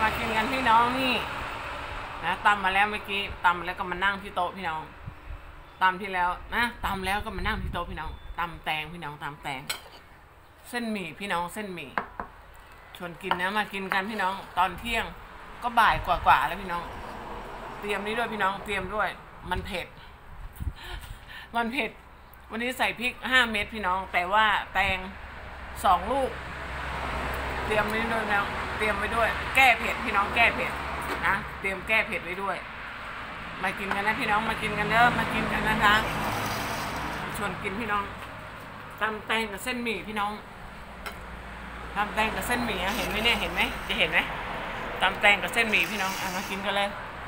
มากินกันพี่น้องนี่นะตำมาแล้วเมื่อกี้ตำแล้วก็มานั่งที่โต๊ะพี่น้องตำที่แล้วนะตำแล้วก็มานั่งที่โต๊ะพี่น้องตำแตงพี่น้องตำแตงเส้นหมี่พี่น้องเส้นหมี่ชวนกินนะมากินกันพี่น้องตอนเที่ยงก็บ่ายกว่าแล้วพี่น้องเตรียมนี้ด้วยพี่น้องเตรียมด้วยมันเผ็ดวันนี้ใส่พริก5 เม็ดพี่น้องแต่ว่าแตง2 ลูกเตรียมนี้ด้วยนะเตรียมไว้ด้วยแก้เผ็ดพี่น้องแก้เผ็ดนะเตรียมแก้เผ็ดไว้ด้วยมากินกันนะพี่น้องมากินกันเด้อมากินกันนะคะชวนกินพี่น้องตำแตงกับเส้นหมี่พี่น้องตำแตงกับเส้นหมี่เห็นไหมเนี่ยเห็นไหมจะเห็นไหมตำแตงกับเส้นหมี่พี่น้องมากินกันเลย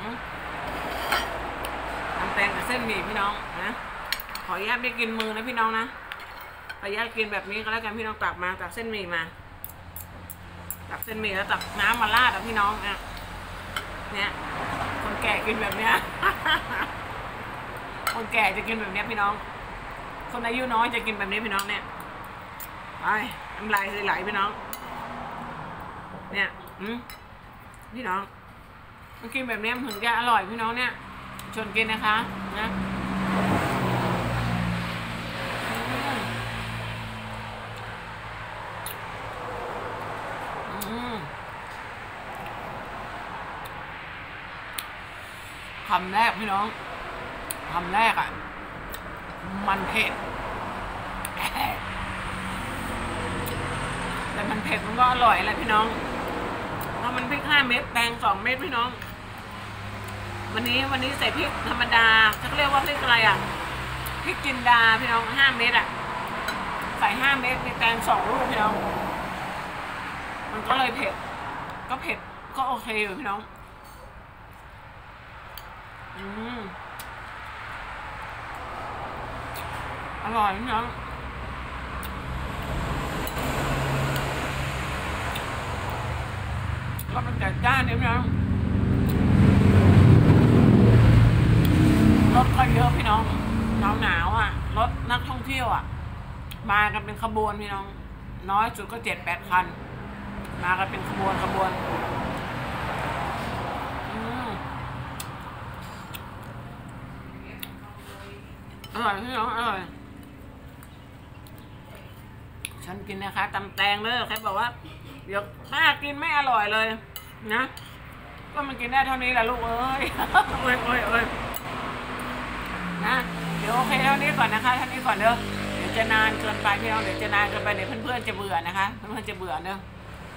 ตำแตงกับเส้นหมี่พี่น้องนะขออนุญาตไม่กินมือนะพี่น้องนะขออนุญาตกินแบบนี้ก็แล้วกันพี่น้องตักมาตักเส้นหมี่มาตักเส้นหมี่แล้วตักน้ำมาราดอ่ะพี่น้องเนี่ยคนแก่กินแบบเนี้ยคนแก่จะกินแบบเนี้ยพี่น้องคนอายุน้อยจะกินแบบนี้พี่น้องเนี่ยไปน้ำลายไหลพี่น้องเนี่ยพี่น้องมันกินแบบนี้มันถึงจะอร่อยพี่น้องเนี่ยชวนกินนะคะนะคำแรกพี่น้องคำแรกอ่ะมันเผ็ดแต่มันเผ็ดมันก็อร่อยแหละพี่น้องเพราะมันพริก5 เม็ดแตง2 เม็ดพี่น้องวันนี้ใส่พริกธรรมดาเขาเรียกว่าพริกอะไรอ่ะพริกจินดาพี่น้อง5 เม็ดอ่ะใส่5 เม็ดในแตง2 ลูกพี่น้องมันก็เลยเผ็ดก็โอเคอยู่พี่น้องอร่อยพี่น้องก็เป็นจัดจ้านเนี่ยพี่น้องรถก็เยอะพี่น้องหนาวอ่ะรถนักท่องเที่ยวอ่ะมากันเป็นขบวนพี่น้องน้อยสุดก็7-8 คันมากันเป็นขบวนอร่อยพี่น้องอร่อยฉันกินนะคะตำแตงเลยใครบอกว่าเดี๋ยวป้ากินไม่อร่อยเลยนะก็มันกินได้เท่านี้แหละลูกเอ้ยโอ้ยนะเดี๋ยวโอเคเท่านี้ก่อนนะคะเท่านี้ก่อนเด้อเดี๋ยวจะนานเกินไปพี่น้องเดี๋ยวจะนานเกินไปเดี๋ยวเพื่อนๆจะเบื่อนะคะเพื่อนๆจะเบื่อเด้อ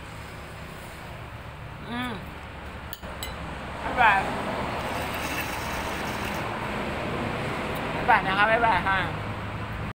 บ๊ายบายนะคะบ๊ายบายค่ะ